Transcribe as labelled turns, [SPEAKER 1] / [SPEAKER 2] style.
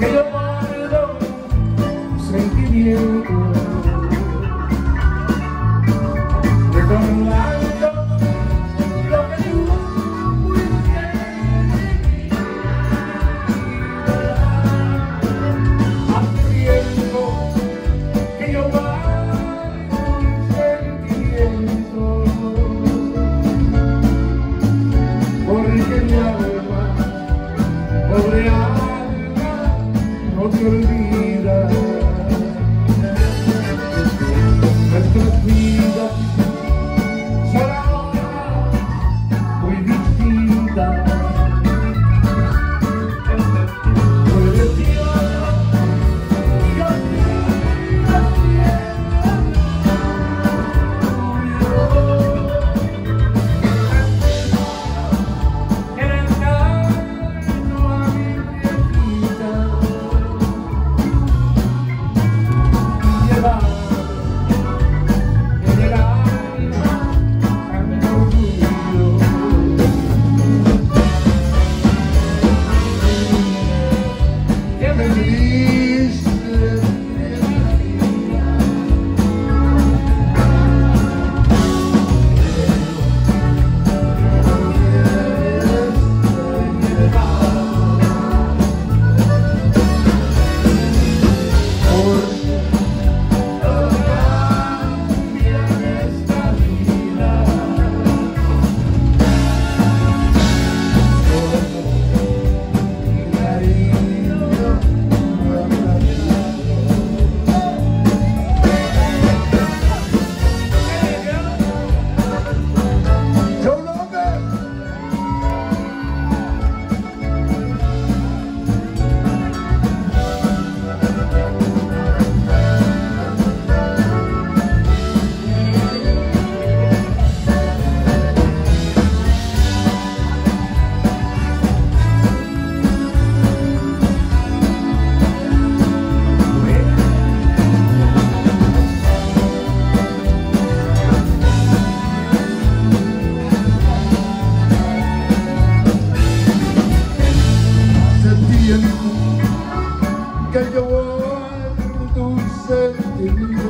[SPEAKER 1] que yo guardo sentimiento, recordando lo que tú fuiste hace tiempo que yo guardo sentimiento, porque mi alma, pobre alma, no te olvida. Nuestras vidas son ahora muy distintas. Tú eres tierra y yo tierra, en el camino a mi viejita, llevar en el alma tanto orgullo, que me diste de la vida. Que yo guardo tus sentimientos,